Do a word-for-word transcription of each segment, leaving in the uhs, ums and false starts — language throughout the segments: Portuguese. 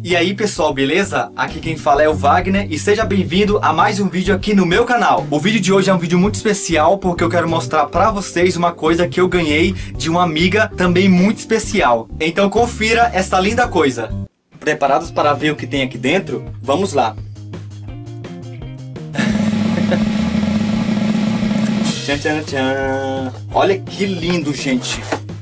E aí pessoal, beleza? Aqui quem fala é o Wagner e seja bem-vindo a mais um vídeo aqui no meu canal. O vídeo de hoje é um vídeo muito especial porque eu quero mostrar pra vocês uma coisa que eu ganhei de uma amiga também muito especial. Então confira essa linda coisa. Preparados para ver o que tem aqui dentro? Vamos lá! Tchan, tchan, tchan. Olha que lindo, gente!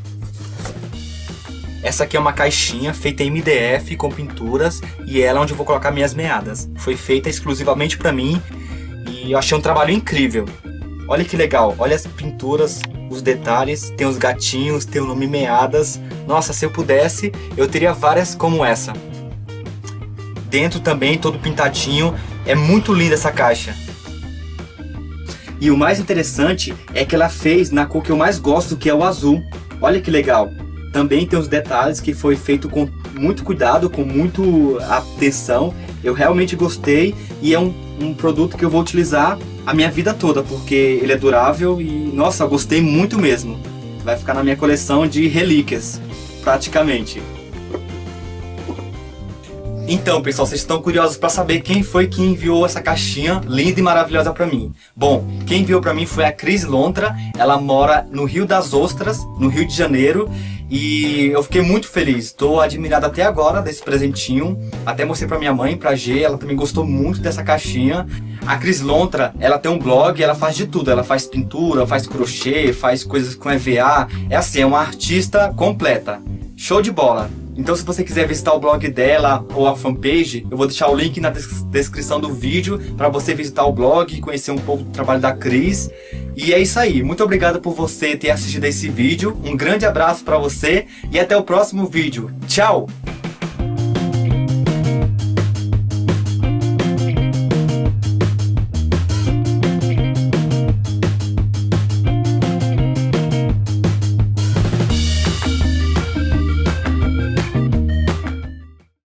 Essa aqui é uma caixinha feita em M D F com pinturas e ela é onde eu vou colocar minhas meadas. Foi feita exclusivamente pra mim e eu achei um trabalho incrível. Olha que legal, olha as pinturas, os detalhes, tem os gatinhos, tem o nome meadas. Nossa, se eu pudesse, eu teria várias como essa. Dentro também, todo pintadinho, é muito linda essa caixa. E o mais interessante é que ela fez na cor que eu mais gosto, que é o azul. Olha que legal. Também tem os detalhes que foi feito com muito cuidado, com muito atenção. Eu realmente gostei e é um, um produto que eu vou utilizar a minha vida toda, porque ele é durável e, nossa, eu gostei muito mesmo. Vai ficar na minha coleção de relíquias, praticamente. Então, pessoal, vocês estão curiosos para saber quem foi que enviou essa caixinha linda e maravilhosa para mim? Bom, quem enviou para mim foi a Cris Lontra. Ela mora no Rio das Ostras, no Rio de Janeiro. E eu fiquei muito feliz, estou admirado até agora desse presentinho. Até mostrei para minha mãe, para G, ela também gostou muito dessa caixinha. A Cris Lontra, ela tem um blog, ela faz de tudo. Ela faz pintura, faz crochê, faz coisas com E V A. É assim, é uma artista completa. Show de bola! Então se você quiser visitar o blog dela ou a fanpage, eu vou deixar o link na des descrição do vídeo para você visitar o blog e conhecer um pouco do trabalho da Cris. E é isso aí, muito obrigado por você ter assistido esse vídeo, um grande abraço para você e até o próximo vídeo. Tchau!